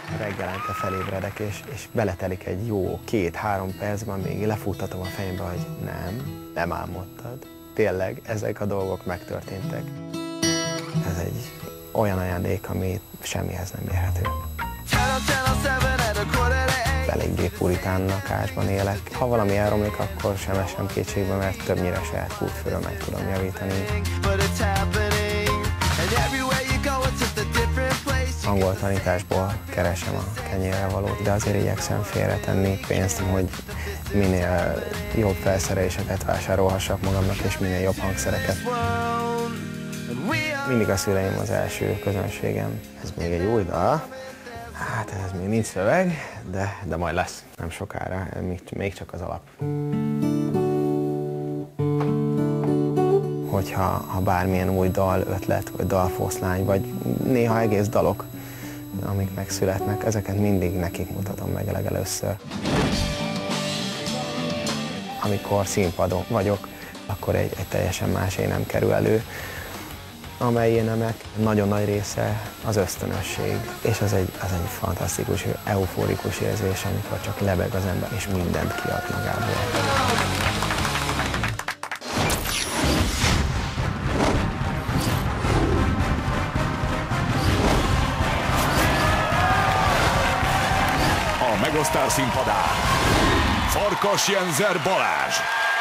Reggelente felébredek, és beletelik egy jó 2-3 percben, még lefuttatom a fejembe, hogy nem álmodtad. Tényleg, ezek a dolgok megtörténtek. Ez egy olyan ajándék, ami semmihez nem érhető. Eléggé puritán lakásban élek. Ha valami elromlik, akkor sem esem kétségbe, mert többnyire saját kútfőről meg tudom javítani. Angol tanításból keresem a kenyérre valót, de azért igyekszem félretenni pénzt, hogy minél jobb felszereléseket vásárolhassak magamnak, és minél jobb hangszereket. Mindig a szüleim az első közönségem. Ez még egy új dal. Hát ez még nincs szöveg, de majd lesz. Nem sokára, még csak az alap. Hogyha bármilyen új dal, ötlet, vagy dalfoszlány, vagy néha egész dalok, amik megszületnek, ezeket mindig nekik mutatom meg legelőször. Amikor színpadon vagyok, akkor egy teljesen más énem kerül elő, amely énemek nagyon nagy része az ösztönösség, és az egy fantasztikus, euforikus érzés, amikor csak lebeg az ember, és mindent kiad magából. A Megosztár színpadán Farkas Jenzer Balázs.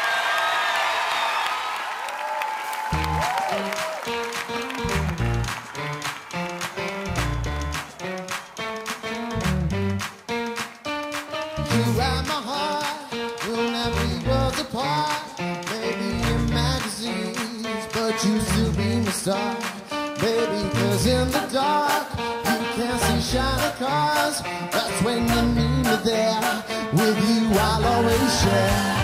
You are my heart, we'll never be worlds apart. Maybe in magazines, but you still be my star. Baby, 'cause in the dark, you can't see shiny cars. That's when you need me there. With you, I'll always share.